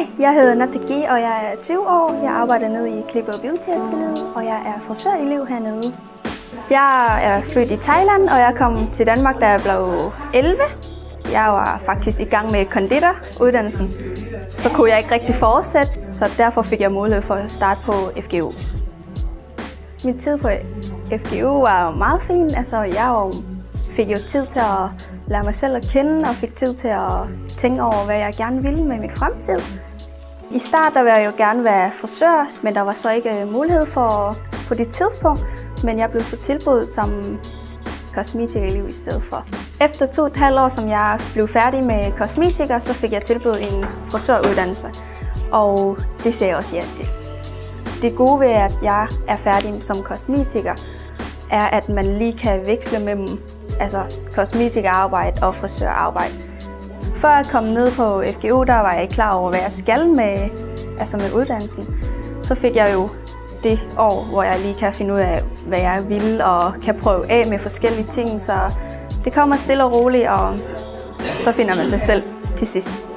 Hej, jeg hedder Nathalie, og jeg er 20 år. Jeg arbejder nede i Clipper Beauty-atelieret, og jeg er frisørelev hernede. Jeg er født i Thailand, og jeg kom til Danmark, da jeg blev 11. Jeg var faktisk i gang med konditoruddannelsen, så kunne jeg ikke rigtig fortsætte, så derfor fik jeg mulighed for at starte på FGU. Min tid på FGU var jo meget fin. Jeg fik jo tid til at lære mig selv at kende, og fik tid til at tænke over, hvad jeg gerne ville med min fremtid. I starten ville jeg jo gerne være frisør, men der var så ikke mulighed for på det tidspunkt. Men jeg blev så tilbudt som kosmetikerelev i stedet for. Efter 2,5 år, som jeg blev færdig med kosmetiker, så fik jeg tilbudt en frisøruddannelse. Og det sagde jeg også ja til. Det gode ved, at jeg er færdig som kosmetiker, er, at man lige kan veksle mellem kosmetikerarbejde og frisørarbejde. Før jeg kom ned på FGU, der var jeg ikke klar over, hvad jeg skal med uddannelsen. Så fik jeg jo det år, hvor jeg lige kan finde ud af, hvad jeg vil, og kan prøve af med forskellige ting. Så det kommer stille og roligt, og så finder man sig selv til sidst.